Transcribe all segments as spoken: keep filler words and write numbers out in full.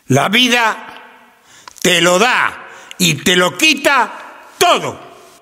La vida te lo da y te lo quita todo.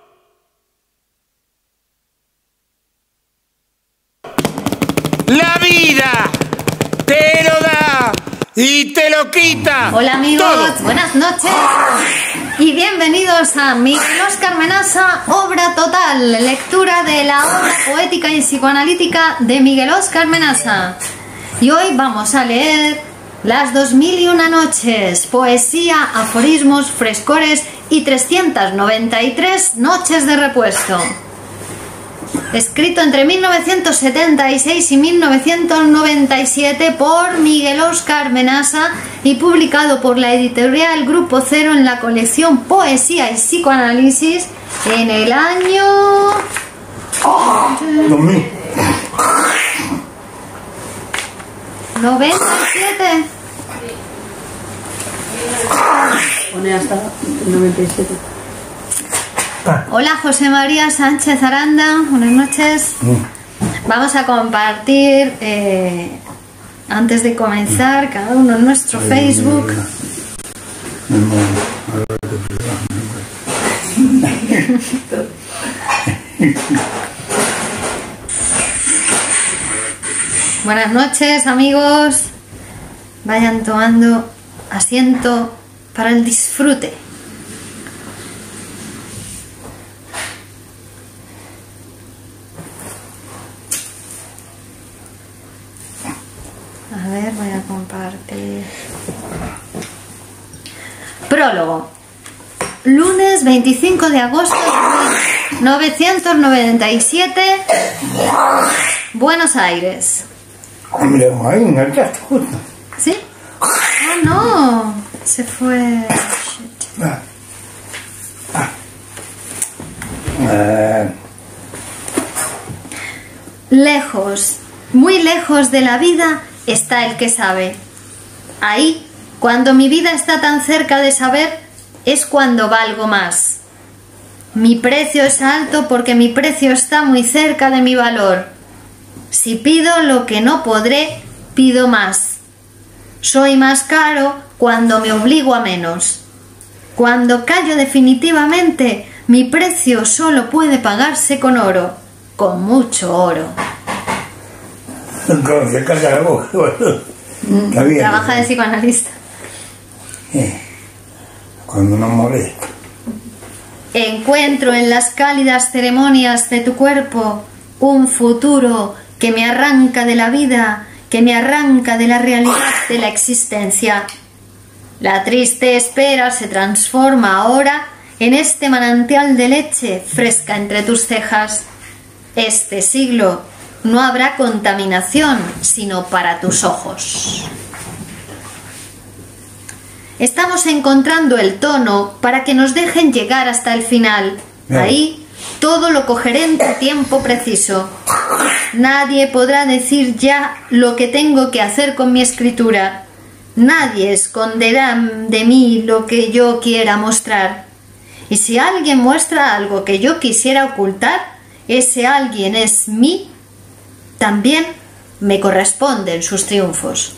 La vida te lo da y te lo quita. Hola amigos, todo. Buenas noches y bienvenidos a Miguel Óscar Menasa, Obra Total, lectura de la obra poética y psicoanalítica de Miguel Óscar Menasa. Y hoy vamos a leer Las dos mil y una noches, poesía, aforismos, frescores y trescientas noventa y tres noches de repuesto. Escrito entre mil novecientos setenta y seis y mil novecientos noventa y siete por Miguel Óscar Menasa y publicado por la editorial Grupo Cero en la colección Poesía y Psicoanálisis en el año... dos mil. noventa y siete. Pone hasta noventa y siete. Hola José María Sánchez Aranda, buenas noches. Vamos a compartir eh, antes de comenzar cada uno en nuestro Facebook. Buenas noches amigos, vayan tomando asiento para el disfrute. A ver, voy a compartir. Prólogo. Lunes veinticinco de agosto de mil novecientos noventa y siete, Buenos Aires. Hombre, hay un artista justo. ¿Sí? Ah, no. Se fue. Shit. Ah. Ah. Eh, Lejos, muy lejos de la vida está el que sabe. Ahí, cuando mi vida está tan cerca de saber, es cuando valgo más. Mi precio es alto porque mi precio está muy cerca de mi valor. Si pido lo que no podré, pido más. Soy más caro cuando me obligo a menos. Cuando callo definitivamente, mi precio solo puede pagarse con oro, con mucho oro. Cuando se calla la boca, bueno, está bien. Trabaja de psicoanalista. Eh, Cuando no molesta. Encuentro en las cálidas ceremonias de tu cuerpo un futuro que me arranca de la vida, que me arranca de la realidad de la existencia. La triste espera se transforma ahora en este manantial de leche fresca entre tus cejas. Este siglo no habrá contaminación sino para tus ojos. Estamos encontrando el tono para que nos dejen llegar hasta el final. Ahí todo lo cogeré en tu tiempo preciso. Nadie podrá decir ya lo que tengo que hacer con mi escritura. Nadie esconderá de mí lo que yo quiera mostrar. Y si alguien muestra algo que yo quisiera ocultar, ese alguien es mí. También me corresponden sus triunfos.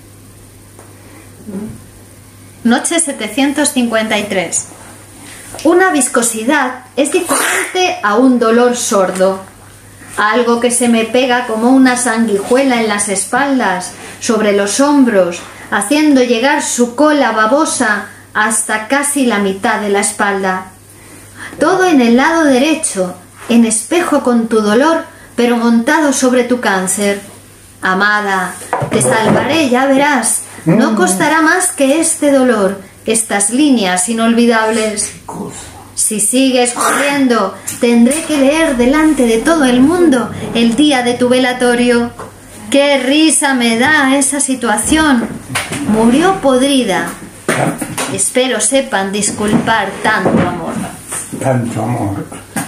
Noche setecientos cincuenta y tres. Una viscosidad es diferente a un dolor sordo. Algo que se me pega como una sanguijuela en las espaldas, sobre los hombros, haciendo llegar su cola babosa hasta casi la mitad de la espalda. Todo en el lado derecho, en espejo con tu dolor, pero montado sobre tu cáncer. Amada, te salvaré, ya verás. No costará más que este dolor, estas líneas inolvidables. Si sigues corriendo, tendré que leer delante de todo el mundo el día de tu velatorio. ¡Qué risa me da esa situación! Murió podrida. Espero sepan disculpar tanto amor. Tanto amor.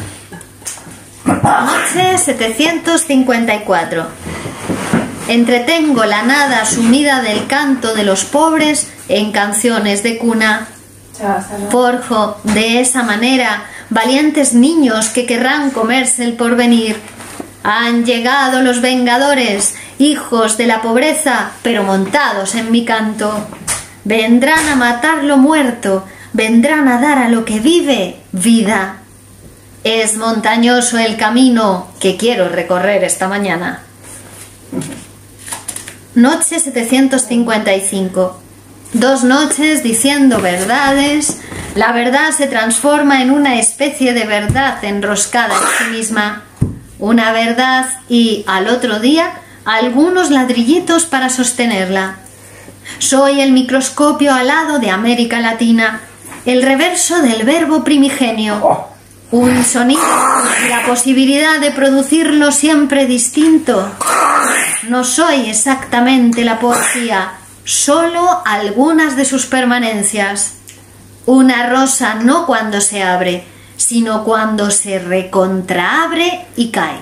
Noche setecientos cincuenta y cuatro. Entretengo la nada sumida del canto de los pobres en canciones de cuna. Forjo de esa manera valientes niños que querrán comerse el porvenir. Han llegado los vengadores, hijos de la pobreza, pero montados en mi canto. vendrán a matar lo muerto, vendrán a dar a lo que vive vida. Es montañoso el camino que quiero recorrer esta mañana. Noche setecientos cincuenta y cinco. Dos noches diciendo verdades, la verdad se transforma en una especie de verdad enroscada en sí misma. Una verdad y, al otro día, algunos ladrillitos para sostenerla. Soy el microscopio alado de América Latina, el reverso del verbo primigenio. Un sonido y la posibilidad de producirlo siempre distinto. No soy exactamente la poesía, solo algunas de sus permanencias. Una rosa no cuando se abre, sino cuando se recontraabre y cae.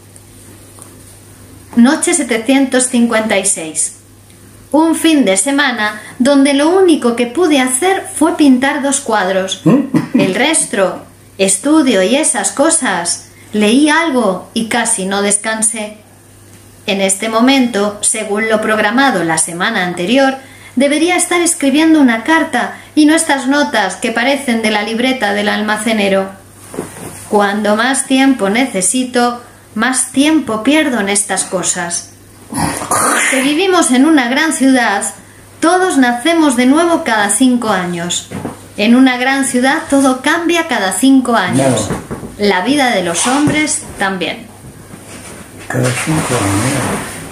Noche setecientos cincuenta y seis. Un fin de semana donde lo único que pude hacer fue pintar dos cuadros. El resto, estudio y esas cosas, leí algo y casi no descansé. En este momento, según lo programado la semana anterior, debería estar escribiendo una carta y no estas notas que parecen de la libreta del almacenero. Cuando más tiempo necesito, más tiempo pierdo en estas cosas. Los que vivimos en una gran ciudad, todos nacemos de nuevo cada cinco años. En una gran ciudad todo cambia cada cinco años. La vida de los hombres también. Cada cinco años.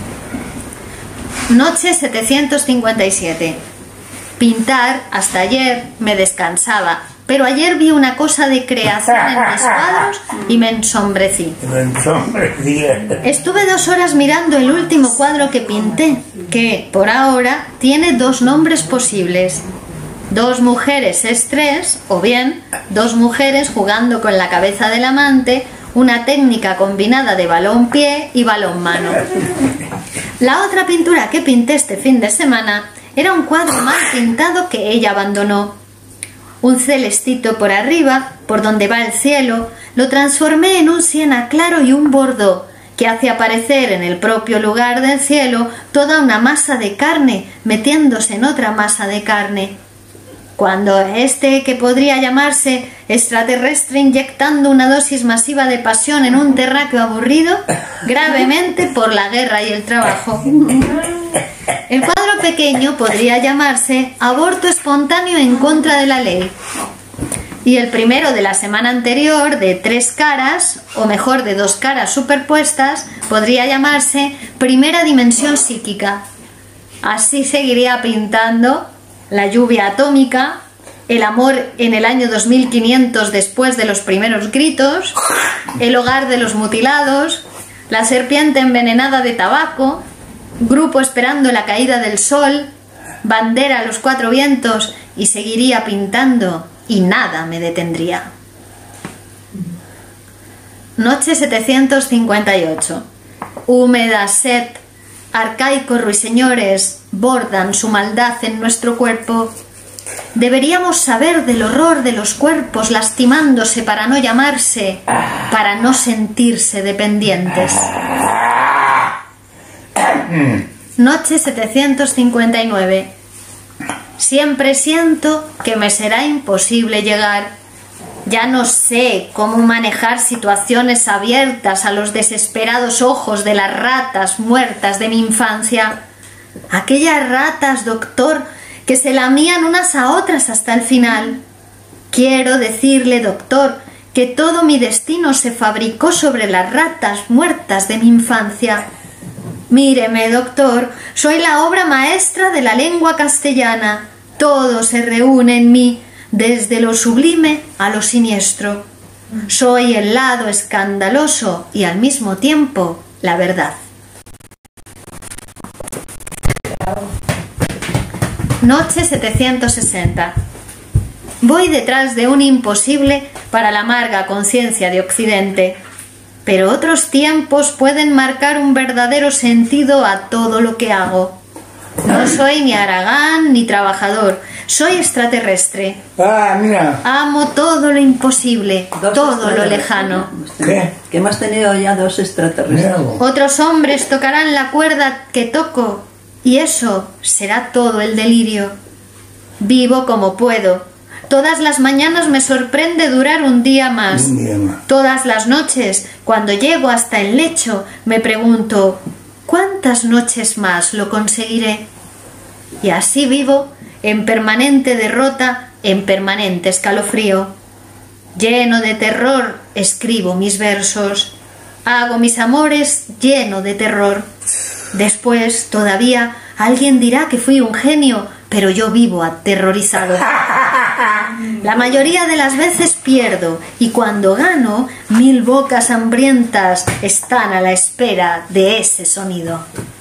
Noche setecientos cincuenta y siete. Pintar hasta ayer me descansaba, pero ayer vi una cosa de creación en mis cuadros y me ensombrecí. Me ensombrecí. Estuve dos horas mirando el último cuadro que pinté, que, por ahora, tiene dos nombres posibles. Dos mujeres estrés, o bien, dos mujeres jugando con la cabeza del amante, una técnica combinada de balón-pie y balón-mano. La otra pintura que pinté este fin de semana era un cuadro mal pintado que ella abandonó. Un celestito por arriba, por donde va el cielo, lo transformé en un siena claro y un bordeaux, que hace aparecer en el propio lugar del cielo toda una masa de carne metiéndose en otra masa de carne. Cuando este, que podría llamarse extraterrestre inyectando una dosis masiva de pasión en un terráqueo aburrido, gravemente por la guerra y el trabajo. El cuadro pequeño podría llamarse aborto espontáneo en contra de la ley. Y el primero de la semana anterior, de tres caras, o mejor de dos caras superpuestas, podría llamarse primera dimensión psíquica. Así seguiría pintando la lluvia atómica, el amor en el año dos mil quinientos después de los primeros gritos, el hogar de los mutilados, la serpiente envenenada de tabaco, grupo esperando la caída del sol, bandera a los cuatro vientos, y seguiría pintando y nada me detendría. Noche setecientos cincuenta y ocho. Húmeda sed, arcaicos ruiseñores bordan su maldad en nuestro cuerpo. Deberíamos saber del horror de los cuerpos lastimándose para no llamarse, para no sentirse dependientes. Noche setecientos cincuenta y nueve. Siempre siento que me será imposible llegar. Ya no sé cómo manejar situaciones abiertas a los desesperados ojos de las ratas muertas de mi infancia. Aquellas ratas, doctor, que se lamían unas a otras hasta el final. Quiero decirle, doctor, que todo mi destino se fabricó sobre las ratas muertas de mi infancia. Míreme, doctor, soy la obra maestra de la lengua castellana. Todo se reúne en mí, desde lo sublime a lo siniestro. Soy el lado escandaloso y al mismo tiempo la verdad. Noche setecientos sesenta. Voy detrás de un imposible para la amarga conciencia de Occidente, pero otros tiempos pueden marcar un verdadero sentido a todo lo que hago. No soy ni Aragán ni trabajador, soy extraterrestre. Ah, mira. Amo todo lo imposible, Dos todo lo extraterrestres. lejano. ¿Qué? Que hemos tenido ya dos extraterrestres. Mira. Otros hombres tocarán la cuerda que toco y eso será todo el delirio. Vivo como puedo. Todas las mañanas me sorprende durar un día más. Un día más. Todas las noches, cuando llego hasta el lecho, me pregunto, ¿cuántas noches más lo conseguiré? Y así vivo, en permanente derrota, en permanente escalofrío. Lleno de terror, escribo mis versos. Hago mis amores lleno de terror. Después, todavía, alguien dirá que fui un genio, pero yo vivo aterrorizado. La mayoría de las veces pierdo, y cuando gano, mil bocas hambrientas están a la espera de ese sonido.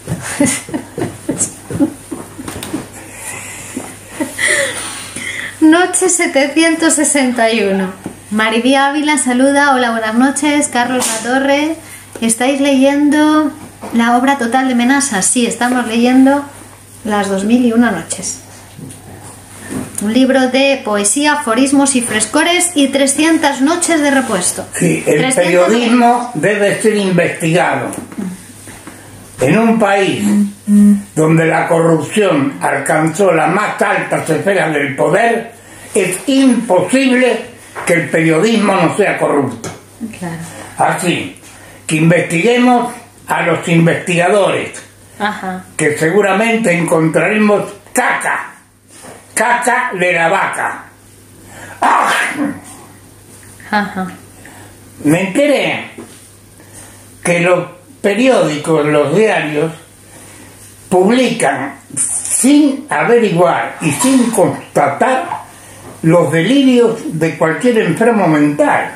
Noche setecientos sesenta y uno. Maribí Ávila saluda. Hola, buenas noches. Carlos Latorre. ¿Estáis leyendo la obra total de Menasa? Sí, estamos leyendo Las dos mil y una noches. Un libro de poesía, aforismos y frescores y trescientas noches de repuesto. Sí, el trescientas periodismo debe ser investigado. En un país donde la corrupción alcanzó las más altas esferas del poder, es imposible que el periodismo no sea corrupto. Claro. Así que investiguemos a los investigadores, Ajá. que seguramente encontraremos caca, caca de la vaca. ¡Ah! Ajá. Me enteré que los periódicos, los diarios, publican sin averiguar y sin constatar los delirios de cualquier enfermo mental.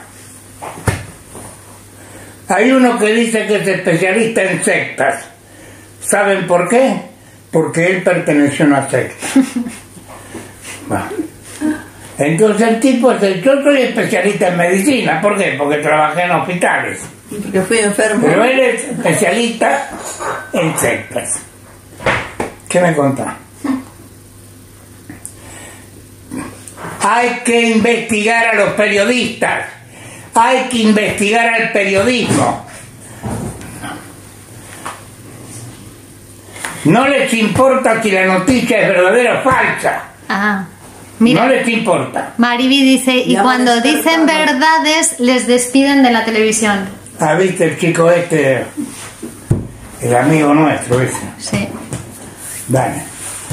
Hay uno que dice que es especialista en sectas. ¿Saben por qué? Porque él perteneció a una secta. Bueno. Entonces el tipo dice, yo soy especialista en medicina. ¿Por qué? Porque trabajé en hospitales. Porque fui enfermo. Pero él es especialista en sectas. ¿Qué me contás? Hay que investigar a los periodistas. Hay que investigar al periodismo. No les importa si la noticia es verdadera o falsa. Ah, mira. No les importa. Maribí dice, y Ya cuando van dicen despertando. verdades, les despiden de la televisión. Ah, viste el chico este, el amigo nuestro ese. Sí. Dale.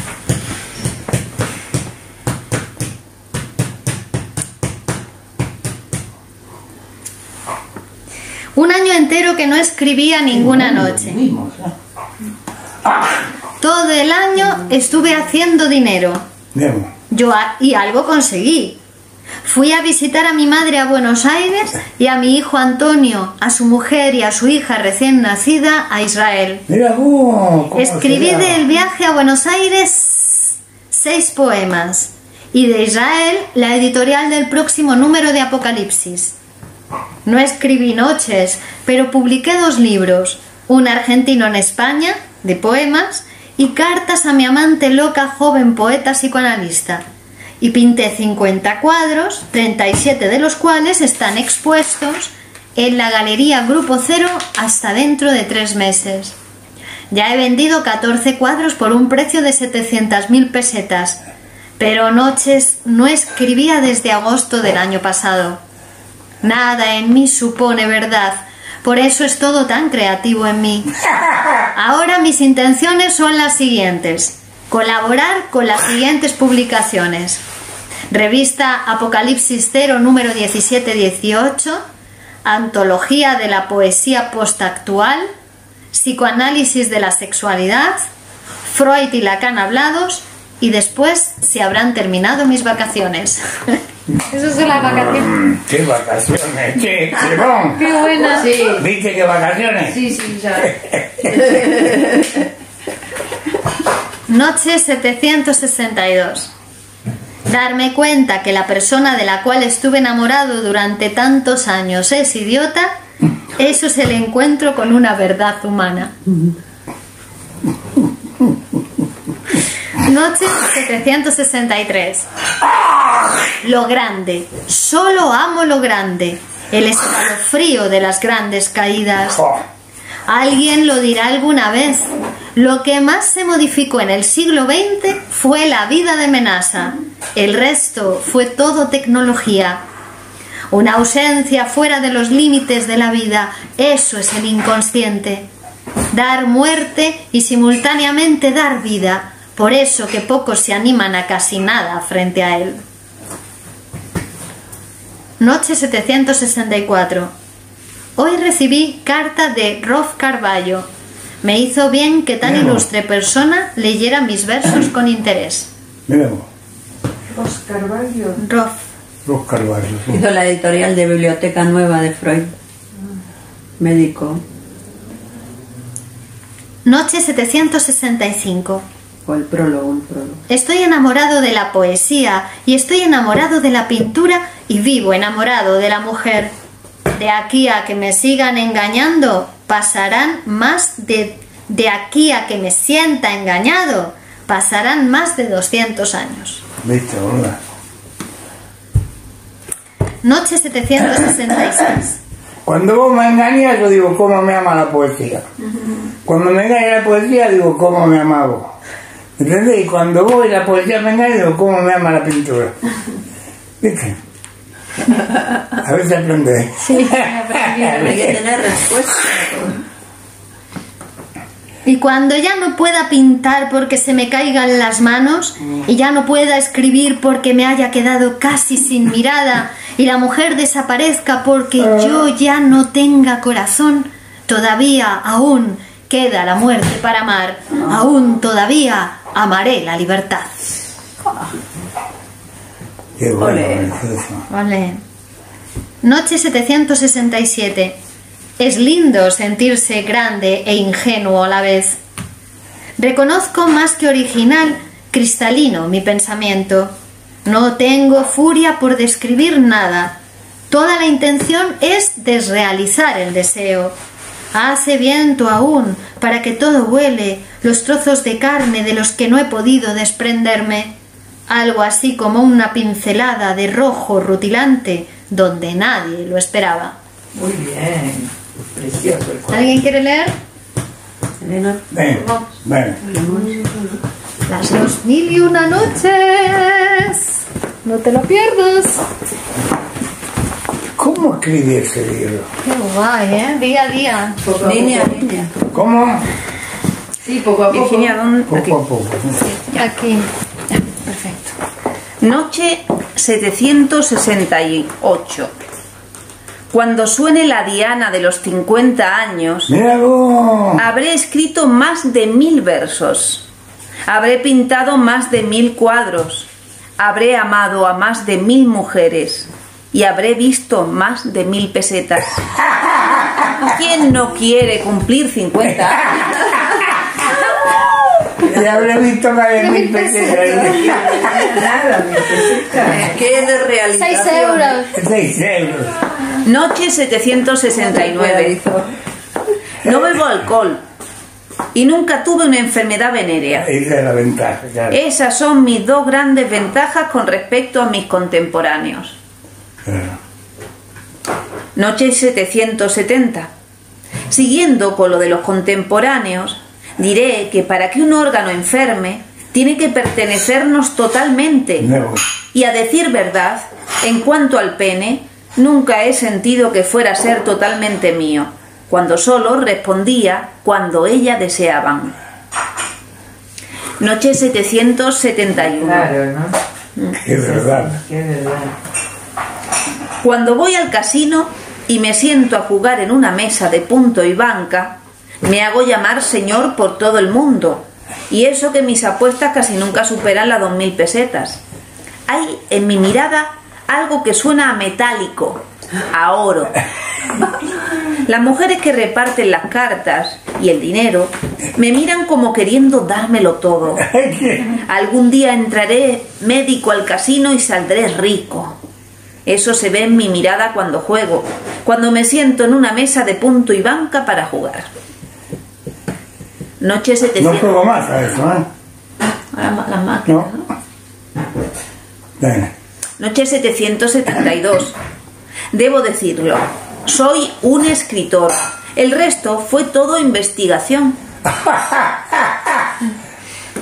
Un año entero que no escribía ninguna noche. Vimos, ¿eh? Ah, Todo el año estuve haciendo dinero. vemos. Yo a- y algo conseguí. Fui a visitar a mi madre a Buenos Aires y a mi hijo Antonio, a su mujer y a su hija recién nacida a Israel. Mira vos, cómo Escribí será. del viaje a Buenos Aires seis poemas y de Israel la editorial del próximo número de Apocalipsis. No escribí noches, pero publiqué dos libros, Un argentino en España, de poemas, y Cartas a mi amante loca, joven poeta psicoanalista. Y pinté cincuenta cuadros, treinta y siete de los cuales están expuestos en la Galería Grupo Cero hasta dentro de tres meses. Ya he vendido catorce cuadros por un precio de setecientas mil pesetas, pero noches no escribía desde agosto del año pasado. Nada en mí supone verdad, por eso es todo tan creativo en mí. Ahora mis intenciones son las siguientes: colaborar con las siguientes publicaciones: Revista Apocalipsis Cero número diecisiete dieciocho, Antología de la Poesía Postactual, Psicoanálisis de la Sexualidad, Freud y Lacan hablados, y después se habrán terminado mis vacaciones. Esas son las vacaciones. ¡Qué vacaciones! ¡Qué chirón! ¡Qué buena! Sí, ¿Viste qué vacaciones? sí, sí, ya. Noche setecientos sesenta y dos. Darme cuenta que la persona de la cual estuve enamorado durante tantos años es idiota, eso es el encuentro con una verdad humana. Noche setecientos sesenta y tres. Lo grande. Solo amo lo grande. El escalofrío de las grandes caídas. Jo, Alguien lo dirá alguna vez. Lo que más se modificó en el siglo veinte fue la vida de Menasa. El resto fue todo tecnología. Una ausencia fuera de los límites de la vida, eso es el inconsciente. Dar muerte y simultáneamente dar vida. Por eso que pocos se animan a casi nada frente a él. Noche setecientos sesenta y cuatro. Hoy recibí carta de Rolf Carballo. Me hizo bien que tan ilustre persona leyera mis versos con interés. Mira vos. Rolf Carballo. Rolf. Rolf Carballo. Sí. Hizo la editorial de Biblioteca Nueva de Freud. Médico. Noche setecientos sesenta y cinco. O el prólogo, un prólogo. Estoy enamorado de la poesía y estoy enamorado de la pintura y vivo enamorado de la mujer. De aquí a que me sigan engañando, pasarán más de... De aquí a que me sienta engañado, pasarán más de doscientos años. Viste, hola. Noche setecientos sesenta y seis. Cuando vos me engañas, yo digo, ¿cómo me ama la poesía? Cuando me engaña la poesía, digo, ¿cómo me ama vos? ¿Entendés? Y cuando vos y la poesía me engañan, digo, ¿cómo me ama la pintura? ¿Viste? A ver si aprendés. Sí, Hay que tener respuesta a todo. Y cuando ya no pueda pintar porque se me caigan las manos, y ya no pueda escribir porque me haya quedado casi sin mirada, y la mujer desaparezca porque yo ya no tenga corazón, todavía aún queda la muerte para amar, aún todavía amaré la libertad. Qué bueno Olé. es eso. Vale. Noche setecientos sesenta y siete. Es lindo sentirse grande e ingenuo a la vez. Reconozco más que original, cristalino mi pensamiento. No tengo furia por describir nada. Toda la intención es desrealizar el deseo. Hace viento aún para que todo huele los trozos de carne de los que no he podido desprenderme. Algo así como una pincelada de rojo rutilante donde nadie lo esperaba. Muy bien, precioso el cuadro. ¿Alguien quiere leer? Elena. Ven, ven. Las dos mil y una noches. No te lo pierdas. ¿Cómo escribí ese libro? Qué guay, ¿eh? Día a día. Poco a Línea, poco. línea. ¿Cómo? Sí, poco a poco. Virginia, ¿dónde? Aquí. Poco a poco. Aquí. Ya, perfecto. Noche setecientos sesenta y ocho. Cuando suene la diana de los cincuenta años, Mira vos. habré escrito más de mil versos. Habré pintado más de mil cuadros. Habré amado a más de mil mujeres. Y habré visto más de mil pesetas. ¿Quién no quiere cumplir cincuenta años? Ya habré visto más de mil pesetas. Nada, mi peseta. ¿Qué de realización? Seis euros. Seis euros. Noche setecientos sesenta y nueve. No bebo alcohol. Y nunca tuve una enfermedad venérea. Esa es la ventaja, claro. Esas son mis dos grandes ventajas con respecto a mis contemporáneos. Claro. Noche setecientos setenta. Siguiendo con lo de los contemporáneos, diré que para que un órgano enferme, tiene que pertenecernos totalmente. No. Y a decir verdad, en cuanto al pene, nunca he sentido que fuera a ser totalmente mío, cuando solo respondía cuando ella deseaban. Noche setecientos setenta y uno. Claro, ¿no? Qué verdad. Qué verdad. Cuando voy al casino y me siento a jugar en una mesa de punto y banca, me hago llamar señor por todo el mundo, y eso que mis apuestas casi nunca superan las dos mil pesetas. Hay en mi mirada algo que suena a metálico, a oro. Las mujeres que reparten las cartas y el dinero me miran como queriendo dármelo todo. Algún día entraré médico al casino y saldré rico. Eso se ve en mi mirada cuando juego, cuando me siento en una mesa de punto y banca para jugar. Noche No setecientos. juego más a eso, ¿eh? Ahora ma- las máquinas, No. ¿no? Ven. Noche setecientos setenta y dos. Debo decirlo, soy un escritor. El resto fue todo investigación.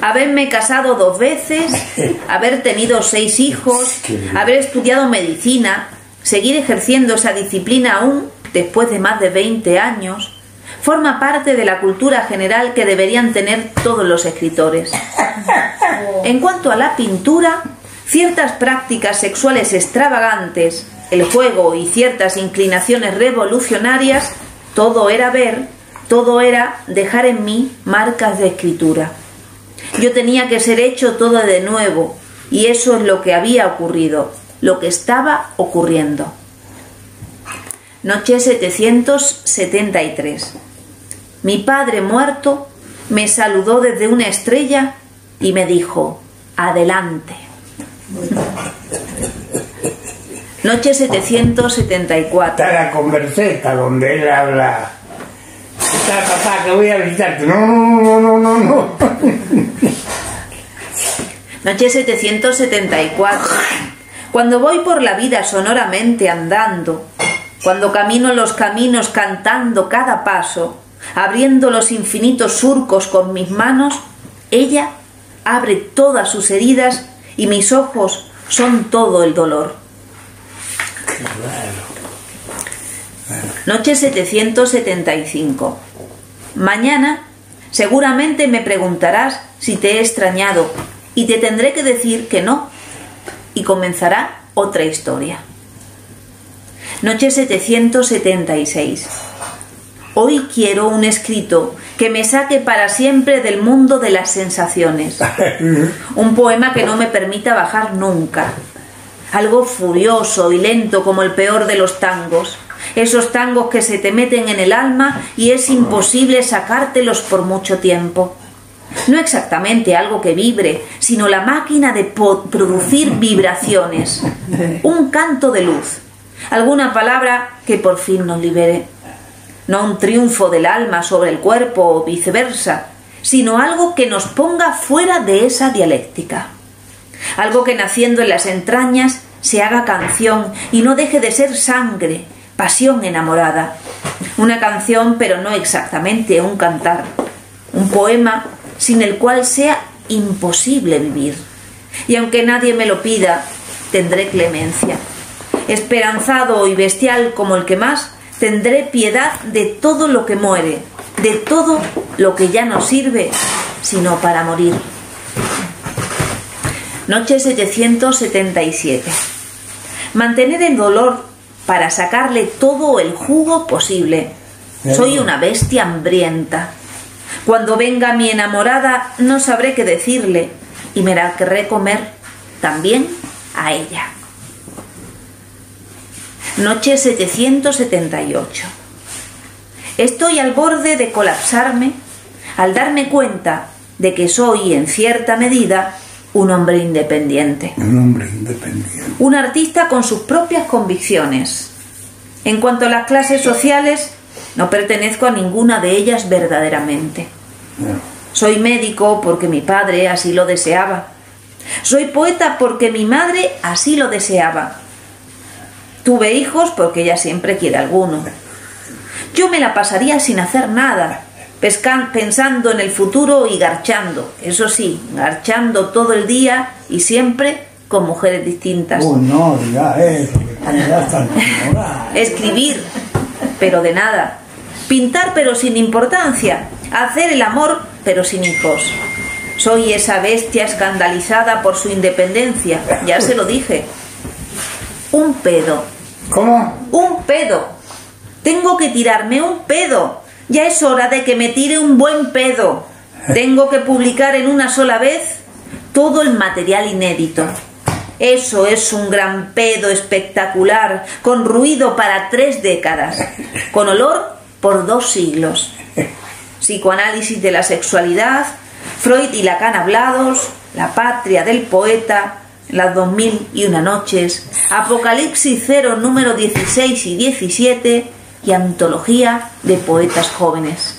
haberme casado dos veces, haber tenido seis hijos, haber estudiado medicina, seguir ejerciendo esa disciplina aún después de más de veinte años, forma parte de la cultura general que deberían tener todos los escritores. En cuanto a la pintura, ciertas prácticas sexuales extravagantes, el juego y ciertas inclinaciones revolucionarias, todo era ver, todo era dejar en mí marcas de escritura. Yo tenía que ser hecho todo de nuevo, y eso es lo que había ocurrido, lo que estaba ocurriendo. Noche setecientos setenta y tres. Mi padre muerto me saludó desde una estrella y me dijo: adelante. Noche setecientos setenta y cuatro. Está la converseta donde él habla. Está, papá, que voy a visitarte. No, no, no, no, no. Noche setecientos setenta y cuatro. Cuando voy por la vida sonoramente andando, cuando camino los caminos cantando cada paso, abriendo los infinitos surcos con mis manos, ella abre todas sus heridas y mis ojos son todo el dolor. Noche setecientos setenta y cinco. Mañana seguramente me preguntarás si te he extrañado y te tendré que decir que no, y comenzará otra historia. Noche setecientos setenta y seis. Hoy quiero un escrito que me saque para siempre del mundo de las sensaciones. Un poema que no me permita bajar nunca. Algo furioso y lento como el peor de los tangos. Esos tangos que se te meten en el alma y es imposible sacártelos por mucho tiempo. No exactamente algo que vibre, sino la máquina de producir vibraciones. Un canto de luz. Alguna palabra que por fin nos libere. No un triunfo del alma sobre el cuerpo o viceversa, sino algo que nos ponga fuera de esa dialéctica. Algo que naciendo en las entrañas se haga canción y no deje de ser sangre, pasión enamorada. Una canción, pero no exactamente un cantar. Un poema sin el cual sea imposible vivir. Y aunque nadie me lo pida, tendré clemencia. Esperanzado y bestial como el que más, tendré piedad de todo lo que muere, de todo lo que ya no sirve, sino para morir. Noche setecientos setenta y siete. Mantener el dolor para sacarle todo el jugo posible. Soy una bestia hambrienta. Cuando venga mi enamorada no sabré qué decirle y me la querré comer también a ella. Noche setecientos setenta y ocho. Estoy al borde de colapsarme al darme cuenta de que soy, en cierta medida, un hombre independiente. Un hombre independiente. Un artista con sus propias convicciones. En cuanto a las clases sociales, no pertenezco a ninguna de ellas verdaderamente. No. Soy médico porque mi padre así lo deseaba. Soy poeta porque mi madre así lo deseaba. Tuve hijos porque ella siempre quiere alguno. Yo me la pasaría sin hacer nada, pescan, pensando en el futuro y garchando. Eso sí, garchando todo el día y siempre con mujeres distintas. Uy, no, diga eso, que ya están enamoradas. Escribir, pero de nada. Pintar, pero sin importancia. Hacer el amor, pero sin hijos. Soy esa bestia escandalizada por su independencia. Ya se lo dije. Un pedo. ¿Cómo? Un pedo. Tengo que tirarme un pedo. Ya es hora de que me tire un buen pedo. Tengo que publicar en una sola vez todo el material inédito. Eso es un gran pedo espectacular, con ruido para tres décadas, con olor por dos siglos. Psicoanálisis de la sexualidad, Freud y Lacan hablados, la patria del poeta, las dos mil y una noches, Apocalipsis cero número dieciséis y diecisiete y antología de poetas jóvenes.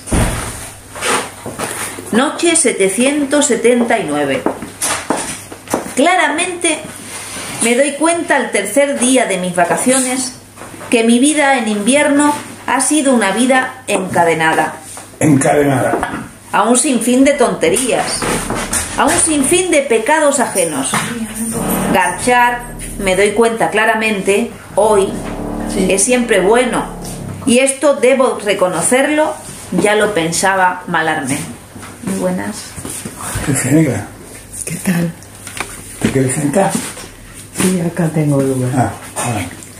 Noche setecientos setenta y nueve. Claramente me doy cuenta al tercer día de mis vacaciones que mi vida en invierno ha sido una vida encadenada. Encadenada. A un sinfín de tonterías. a un sinfín de pecados ajenos. Garchar, me doy cuenta claramente, hoy, Sí. es siempre bueno, y esto debo reconocerlo, ya lo pensaba Malarmé. Muy buenas. ¿Qué se negra? ¿Qué tal? ¿Te quieres sentar? Sí, acá tengo lugar. Ah, ah.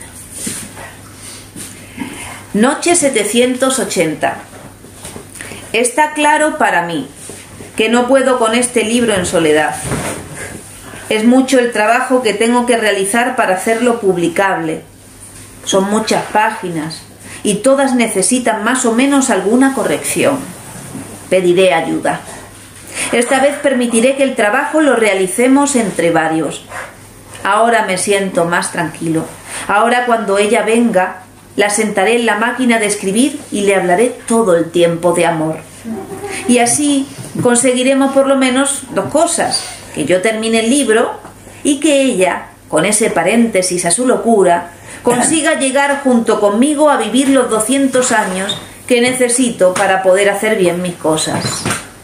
Noche setecientos ochenta. Está claro para mí que no puedo con este libro en soledad. Es mucho el trabajo que tengo que realizar para hacerlo publicable. Son muchas páginas y todas necesitan más o menos alguna corrección. Pediré ayuda. Esta vez permitiré que el trabajo lo realicemos entre varios. Ahora me siento más tranquilo. Ahora, cuando ella venga, la sentaré en la máquina de escribir y le hablaré todo el tiempo de amor. Y así conseguiremos por lo menos dos cosas: que yo termine el libro y que ella, con ese paréntesis a su locura, consiga llegar junto conmigo a vivir los doscientos años que necesito para poder hacer bien mis cosas.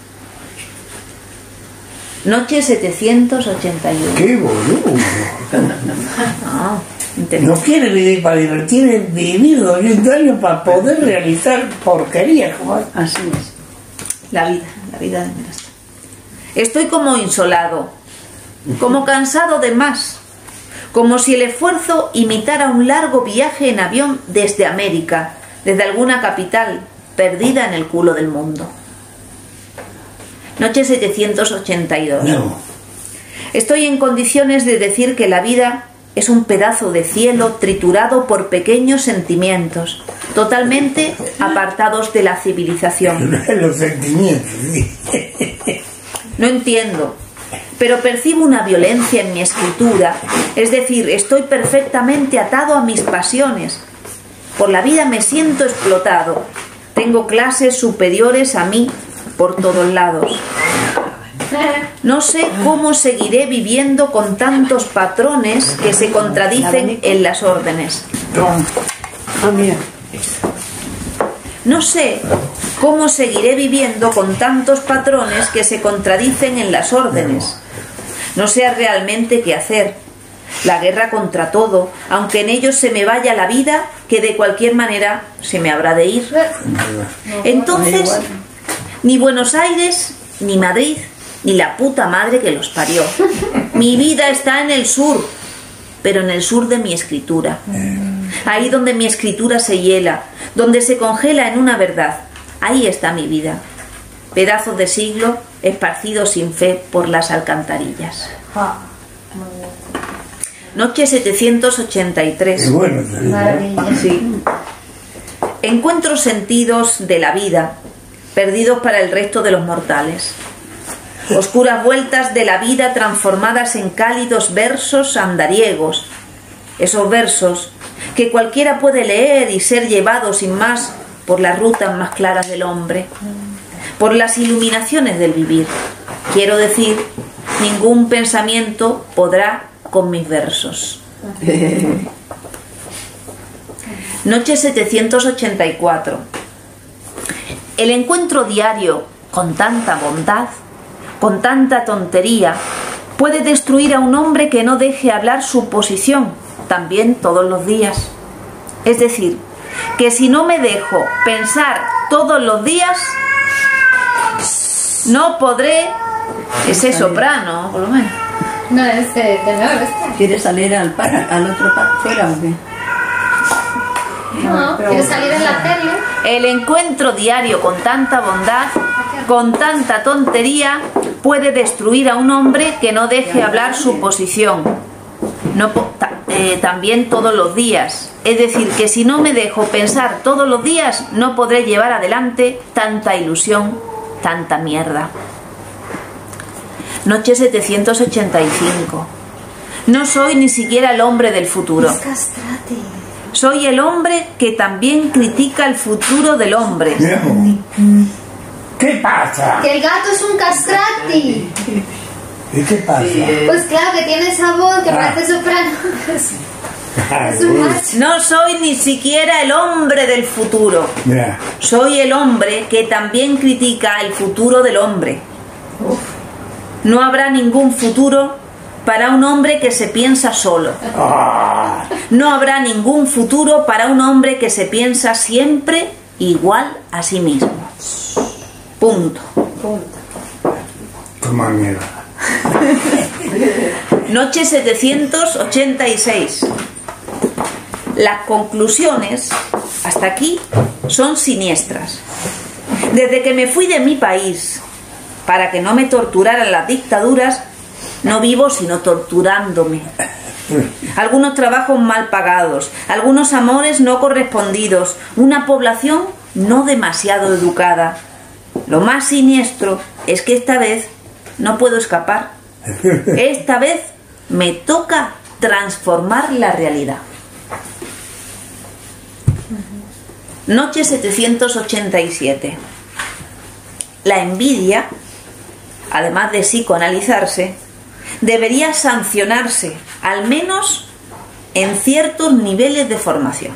Noche setecientos ochenta y uno. ¡Qué boludo! Ah, entendí. No quiere vivir para divertir, es vivir doscientos años para poder realizar porquerías como esta. Así es. La vida, la vida de Merasta. Estoy como insolado, como cansado de más, como si el esfuerzo imitara un largo viaje en avión desde América, desde alguna capital, perdida en el culo del mundo. Noche setecientos ochenta y dos. No. Estoy en condiciones de decir que la vida es un pedazo de cielo triturado por pequeños sentimientos, totalmente apartados de la civilización. Los sentimientos, sí. No entiendo, pero percibo una violencia en mi escritura, es decir, estoy perfectamente atado a mis pasiones. Por la vida me siento explotado. Tengo clases superiores a mí por todos lados. No sé cómo seguiré viviendo con tantos patrones que se contradicen en las órdenes. Ah, mira. No sé cómo seguiré viviendo con tantos patrones que se contradicen en las órdenes. No sé realmente qué hacer. La guerra contra todo, aunque en ello se me vaya la vida, que de cualquier manera se me habrá de ir. Entonces, ni Buenos Aires, ni Madrid, ni la puta madre que los parió. Mi vida está en el sur, pero en el sur de mi escritura. Ahí donde mi escritura se hiela, donde se congela en una verdad. Ahí está mi vida. Pedazos de siglo esparcidos sin fe por las alcantarillas. Noche setecientos ochenta y tres. Qué bueno, te digo. Maravilla. Sí. Encuentro sentidos de la vida perdidos para el resto de los mortales. Oscuras vueltas de la vida transformadas en cálidos versos andariegos. Esos versos que cualquiera puede leer y ser llevado sin más por las rutas más claras del hombre, por las iluminaciones del vivir. Quiero decir, ningún pensamiento podrá con mis versos. Noche setecientos ochenta y cuatro. El encuentro diario con tanta bondad, con tanta tontería, puede destruir a un hombre que no deje hablar su posición, también todos los días. Es decir, que si no me dejo pensar todos los días, no podré... Ese soprano, por lo menos. No, es de tenor este. ¿Quieres salir al, par, al otro par fuera o qué? No, quiere salir en la tele. El encuentro diario con tanta bondad, con tanta tontería, puede destruir a un hombre que no deje hablar su posición. No, ta, eh, también todos los días. Es decir, que si no me dejo pensar todos los días, no podré llevar adelante tanta ilusión, tanta mierda. Noche setecientos ochenta y cinco. No soy ni siquiera el hombre del futuro. Es castrati. Soy el hombre que también critica el futuro del hombre. ¿Qué pasa? Que el gato es un castrati. ¿Y qué pasa? Pues claro, que tiene esa voz que Ah. parece soprano. Es Ay, un uy. macho. No soy ni siquiera el hombre del futuro. Mira, Soy el hombre que también critica el futuro del hombre. No habrá ningún futuro para un hombre que se piensa solo. Ah, No habrá ningún futuro para un hombre que se piensa siempre igual a sí mismo. Punto. toma mierda. Noche setecientos ochenta y seis. Las conclusiones hasta aquí son siniestras. Desde que me fui de mi país para que no me torturaran las dictaduras, no vivo sino torturándome. Algunos trabajos mal pagados, algunos amores no correspondidos, una población no demasiado educada. Lo más siniestro es que esta vez no puedo escapar. Esta vez me toca transformar la realidad. Noche setecientos ochenta y siete. La envidia, además de psicoanalizarse, debería sancionarse, al menos en ciertos niveles de formación.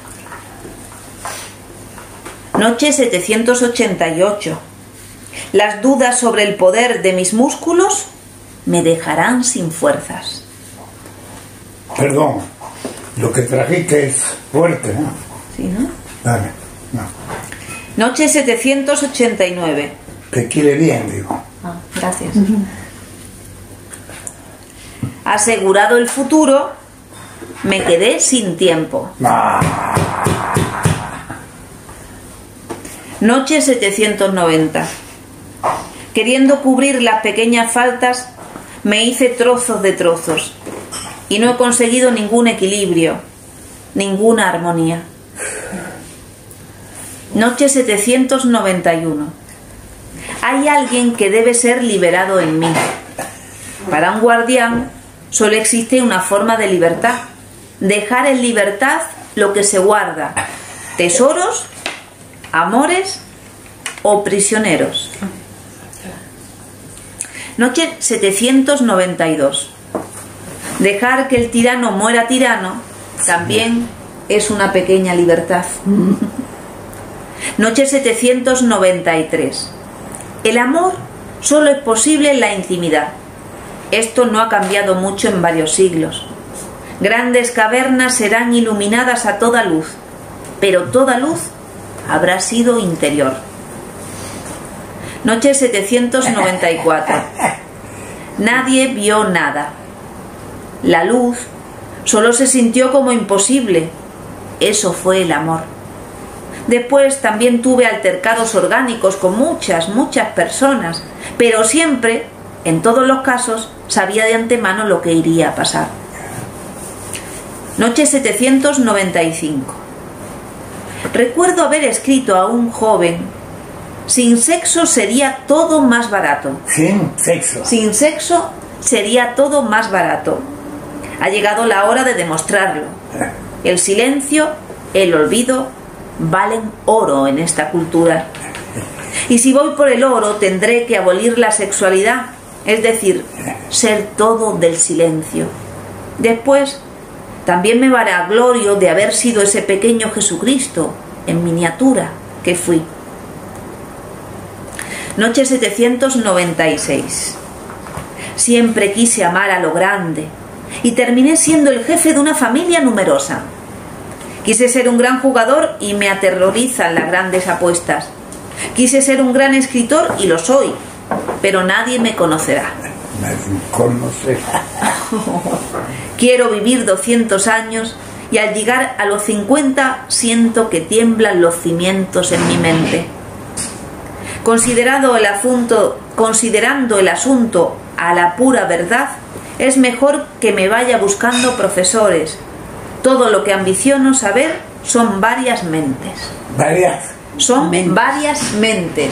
Noche setecientos ochenta y ocho. Las dudas sobre el poder de mis músculos me dejarán sin fuerzas. Perdón, lo que trajiste es fuerte, ¿no? ¿Sí, no? Dale, no. Noche setecientos ochenta y nueve. Que quiere bien, digo. Ah, gracias. Asegurado el futuro, me quedé sin tiempo. Ah, Noche setecientos noventa. Queriendo cubrir las pequeñas faltas, me hice trozos de trozos y no he conseguido ningún equilibrio, ninguna armonía. Noche setecientos noventa y uno. Hay alguien que debe ser liberado en mí. Para un guardián solo existe una forma de libertad: dejar en libertad lo que se guarda, tesoros, amores o prisioneros. Noche setecientos noventa y dos. Dejar que el tirano muera tirano también es una pequeña libertad. Noche setecientos noventa y tres. El amor solo es posible en la intimidad. Esto no ha cambiado mucho en varios siglos. Grandes cavernas serán iluminadas a toda luz, pero toda luz habrá sido interior. Noche setecientos noventa y cuatro. Nadie vio nada. La luz solo se sintió como imposible. Eso fue el amor. Después también tuve altercados orgánicos con muchas, muchas personas, pero siempre, en todos los casos, sabía de antemano lo que iría a pasar. Noche setecientos noventa y cinco. Recuerdo haber escrito a un joven: sin sexo sería todo más barato. sin sexo. Sin sexo sería todo más barato. Ha llegado la hora de demostrarlo. El silencio, el olvido, valen oro en esta cultura. Y si voy por el oro, tendré que abolir la sexualidad, es decir, ser todo del silencio. Después, también me vanaglorio de haber sido ese pequeño Jesucristo, en miniatura, que fui. Noche setecientos noventa y seis. Siempre quise amar a lo grande y terminé siendo el jefe de una familia numerosa. Quise ser un gran jugador y me aterrorizan las grandes apuestas. Quise ser un gran escritor y lo soy, pero nadie me conocerá. Me conocerá. Quiero vivir doscientos años y al llegar a los cincuenta siento que tiemblan los cimientos en mi mente. Considerado el asunto, considerando el asunto a la pura verdad, es mejor que me vaya buscando profesores. Todo lo que ambiciono saber son varias mentes. Varias. Son Mentes. varias mentes.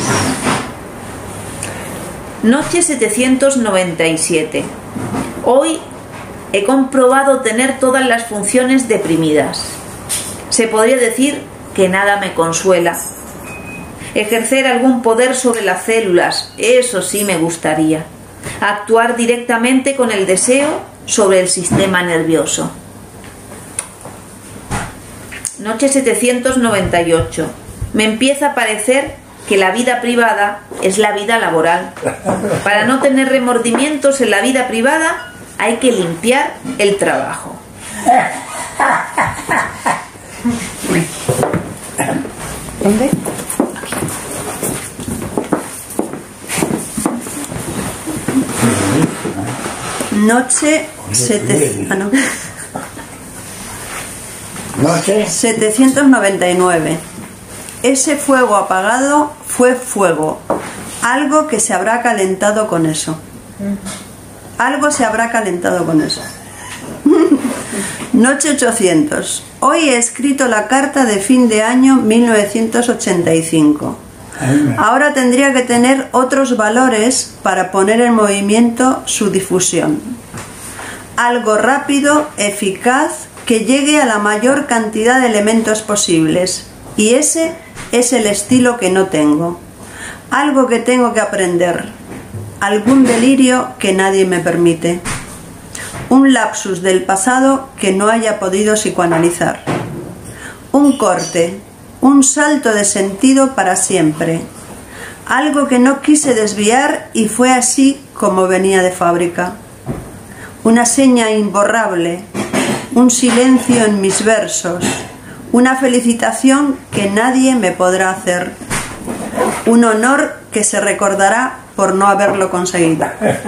Noche setecientos noventa y siete. Hoy he comprobado tener todas las funciones deprimidas. Se podría decir que nada me consuela. Ejercer algún poder sobre las células, eso sí me gustaría. Actuar directamente con el deseo sobre el sistema nervioso. Noche setecientos noventa y ocho. Me empieza a parecer que la vida privada es la vida laboral. Para no tener remordimientos en la vida privada hay que limpiar el trabajo. ¿Dónde? Noche sete- ah, no. Noche. setecientos noventa y nueve. Ese fuego apagado fue fuego. Algo que se habrá calentado con eso. Algo se habrá calentado con eso. Noche ochocientos. Hoy he escrito la carta de fin de año mil novecientos ochenta y cinco. Ahora tendría que tener otros valores para poner en movimiento su difusión. Algo rápido, eficaz, que llegue a la mayor cantidad de elementos posibles. Y ese es el estilo que no tengo. Algo que tengo que aprender. Algún delirio que nadie me permite. Un lapsus del pasado que no haya podido psicoanalizar. Un corte, un salto de sentido para siempre. Algo que no quise desviar y fue así como venía de fábrica. Una seña imborrable, un silencio en mis versos, una felicitación que nadie me podrá hacer, un honor que se recordará por no haberlo conseguido.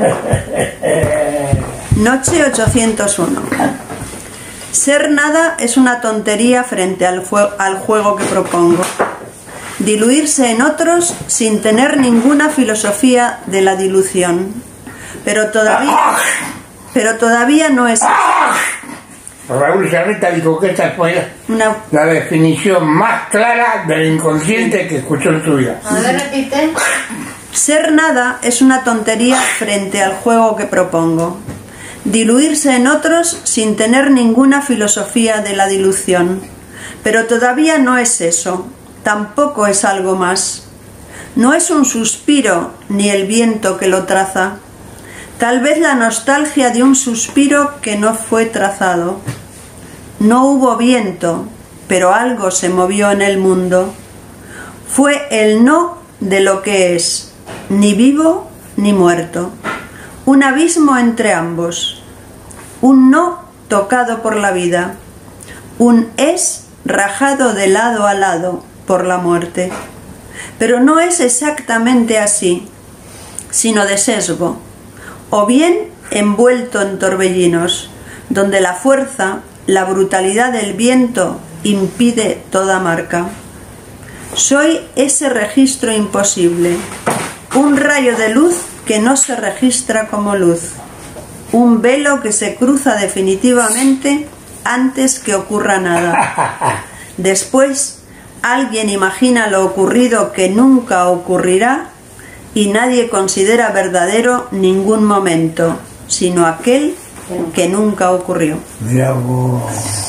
Noche ochocientos uno. Ser nada es una tontería frente al, al juego que propongo. Diluirse en otros sin tener ninguna filosofía de la dilución. Pero todavía, pero todavía no es... Raúl Sarreta dijo que esta fue Una... la definición más clara del inconsciente que escuchó en su vida. A ver, repite. Ser nada es una tontería frente al juego que propongo. Diluirse en otros sin tener ninguna filosofía de la dilución. Pero todavía no es eso, tampoco es algo más. No es un suspiro ni el viento que lo traza. Tal vez la nostalgia de un suspiro que no fue trazado. No hubo viento, pero algo se movió en el mundo. Fue el no de lo que es, ni vivo ni muerto. Un abismo entre ambos. Un no tocado por la vida. Un es rajado de lado a lado por la muerte. Pero no es exactamente así, sino de sesgo. O bien envuelto en torbellinos, donde la fuerza, la brutalidad del viento impide toda marca. Soy ese registro imposible, un rayo de luz que no se registra como luz, un velo que se cruza definitivamente antes que ocurra nada. Después, alguien imagina lo ocurrido que nunca ocurrirá y nadie considera verdadero ningún momento, sino aquel que nunca ocurrió. Mira vos.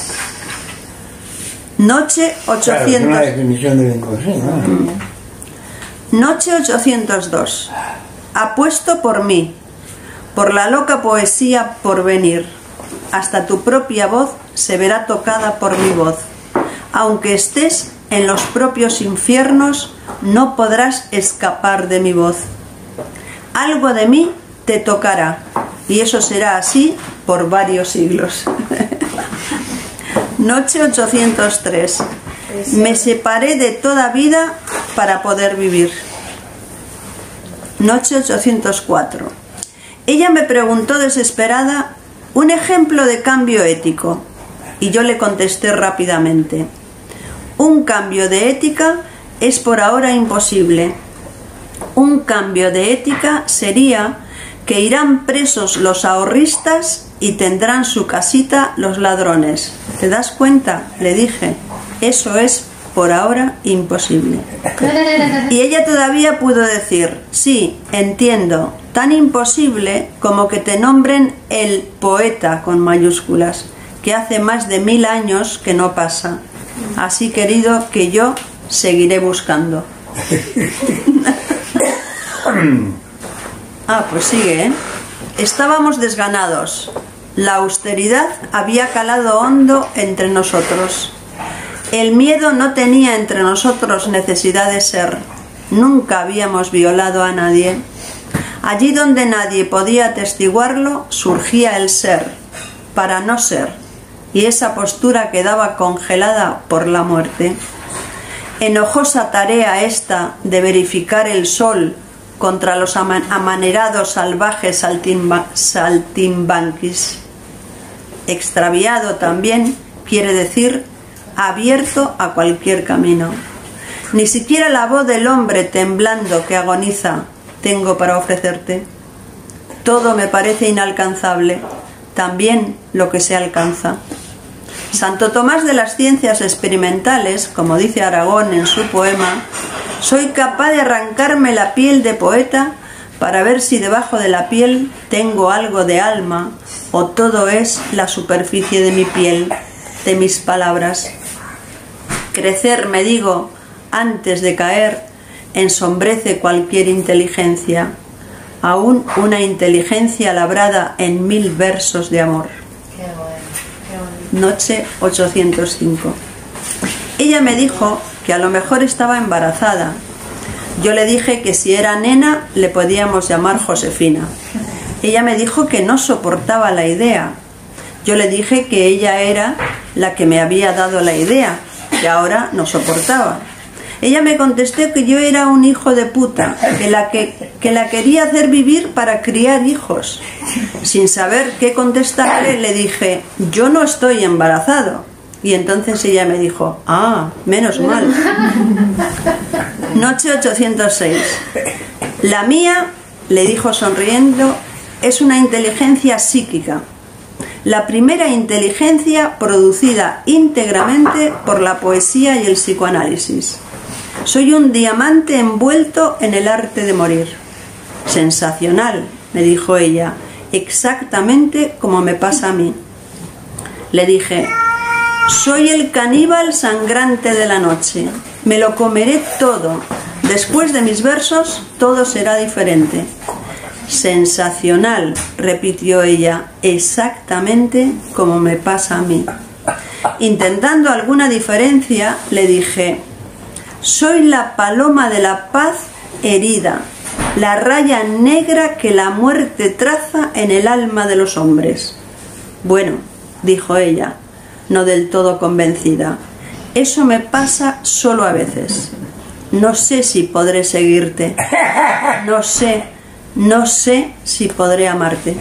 Noche ochocientos. Claro, es una definición del inconsciente, ¿no? Noche ochocientos dos. Apuesto por mí, por la loca poesía por venir. Hasta tu propia voz se verá tocada por mi voz. Aunque estés en los propios infiernos, no podrás escapar de mi voz. Algo de mí te tocará, y eso será así por varios siglos. Noche ochocientos tres. Me separé de toda vida para poder vivir. Noche ochocientos cuatro. Ella me preguntó desesperada un ejemplo de cambio ético, y yo le contesté rápidamente. Un cambio de ética es por ahora imposible. Un cambio de ética sería que irán presos los ahorristas y tendrán su casita los ladrones. ¿Te das cuenta? Le dije. Eso es por ahora imposible. Y ella todavía pudo decir, sí, entiendo, tan imposible como que te nombren el poeta con mayúsculas, que hace más de mil años que no pasa. Así, querido, que yo seguiré buscando. Ah, pues sigue, ¿eh? Estábamos desganados. La austeridad había calado hondo entre nosotros. El miedo no tenía entre nosotros necesidad de ser. nunca habíamos violado a nadie. Allí donde nadie podía atestiguarlo, surgía el ser, para no ser, y esa postura quedaba congelada por la muerte. Enojosa tarea esta de verificar el sol contra los amanerados salvajes saltimba saltimbanquis. Extraviado también quiere decir abierto a cualquier camino. Ni siquiera la voz del hombre temblando que agoniza tengo para ofrecerte. Todo me parece inalcanzable, también lo que se alcanza. Santo Tomás de las Ciencias Experimentales, como dice Aragón en su poema, soy capaz de arrancarme la piel de poeta para ver si debajo de la piel tengo algo de alma o todo es la superficie de mi piel, de mis palabras. Crecer, me digo, antes de caer, ensombrece cualquier inteligencia, aún una inteligencia labrada en mil versos de amor. Noche ochocientos cinco. Ella me dijo que a lo mejor estaba embarazada. Yo le dije que si era nena le podíamos llamar Josefina. Ella me dijo que no soportaba la idea. Yo le dije que ella era la que me había dado la idea, que ahora no soportaba. Ella me contestó que yo era un hijo de puta, que la, que, que la quería hacer vivir para criar hijos. Sin saber qué contestarle, le dije, yo no estoy embarazado. Y entonces ella me dijo, ah, menos mal. Noche ochocientos seis. La mía, le dijo sonriendo, es una inteligencia psíquica. La primera inteligencia producida íntegramente por la poesía y el psicoanálisis. Soy un diamante envuelto en el arte de morir. Sensacional, me dijo ella, exactamente como me pasa a mí. Le dije, soy el caníbal sangrante de la noche, me lo comeré todo. Después de mis versos, todo será diferente. Sensacional, repitió ella, exactamente como me pasa a mí. Intentando alguna diferencia, le dije, soy la paloma de la paz herida, la raya negra que la muerte traza en el alma de los hombres. Bueno, dijo ella, no del todo convencida, eso me pasa solo a veces. No sé si podré seguirte, no sé, no sé si podré amarte.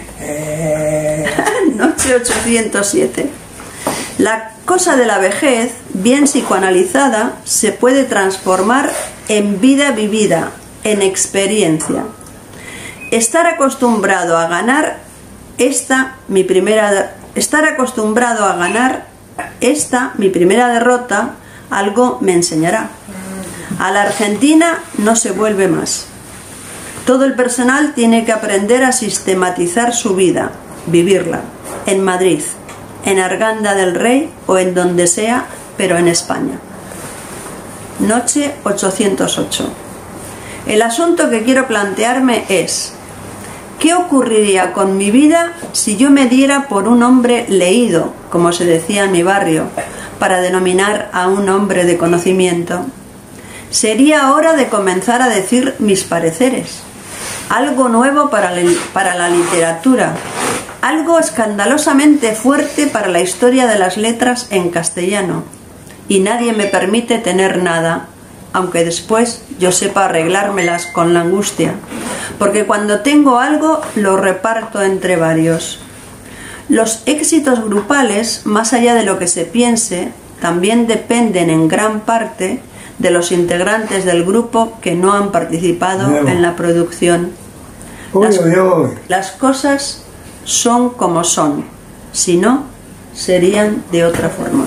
Noche ochocientos siete. La cosa de la vejez, bien psicoanalizada, se puede transformar en vida vivida, en experiencia. Estar acostumbrado a ganar esta mi primera estar acostumbrado a ganar esta mi primera derrota, algo me enseñará. A la Argentina no se vuelve más. Todo el personal tiene que aprender a sistematizar su vida, vivirla, en Madrid, en Arganda del Rey o en donde sea, pero en España. Noche ochocientos ocho. El asunto que quiero plantearme es, ¿qué ocurriría con mi vida si yo me diera por un hombre leído, como se decía en mi barrio, para denominar a un hombre de conocimiento? Sería hora de comenzar a decir mis pareceres, algo nuevo para la, para la literatura, algo escandalosamente fuerte para la historia de las letras en castellano, y nadie me permite tener nada, aunque después yo sepa arreglármelas con la angustia, porque cuando tengo algo lo reparto entre varios. Los éxitos grupales, más allá de lo que se piense, también dependen en gran parte de los integrantes del grupo que no han participado no. en la producción. Las, uy, uy, uy. las cosas son como son, si no, serían de otra forma.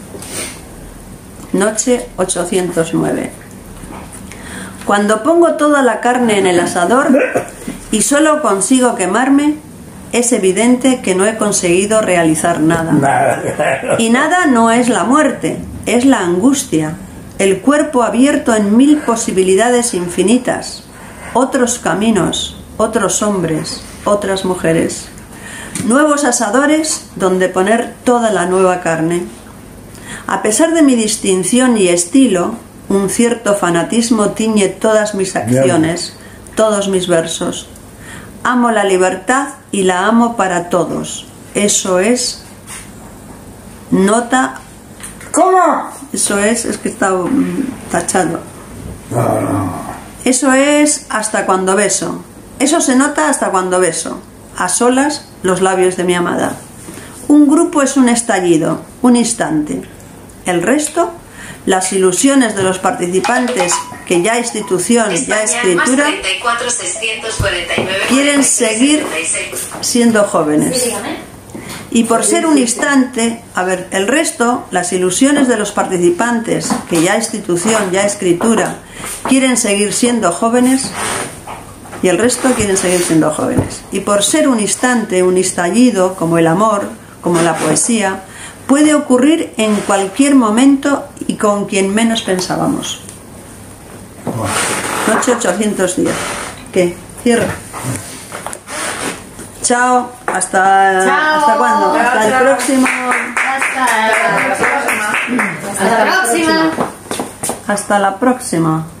Noche ochocientos nueve. Cuando pongo toda la carne en el asador y solo consigo quemarme, es evidente que no he conseguido realizar nada. Y nada no es la muerte, es la angustia, el cuerpo abierto en mil posibilidades infinitas, otros caminos, otros hombres, otras mujeres, nuevos asadores donde poner toda la nueva carne. A pesar de mi distinción y estilo, un cierto fanatismo tiñe todas mis acciones, todos mis versos. Amo la libertad y la amo para todos. Eso es nota. ¿Cómo? Eso es, es que está mm, tachado. No, no. Eso es hasta cuando beso. Eso se nota hasta cuando beso. A solas los labios de mi amada. Un grupo es un estallido, un instante. El resto, las ilusiones de los participantes que ya institución, ya escritura, quieren seguir siendo jóvenes. Y por ser un instante, a ver, el resto, las ilusiones de los participantes que ya institución, ya escritura, quieren seguir siendo jóvenes, y el resto quieren seguir siendo jóvenes. Y por ser un instante, un estallido, como el amor, como la poesía, puede ocurrir en cualquier momento y con quien menos pensábamos. Noche ochocientos diez. ¿Qué? Cierra. Chao. Hasta, Chao. ¿hasta cuándo? Chao, Hasta el chao. próximo. Hasta, hasta la próxima. Hasta la próxima.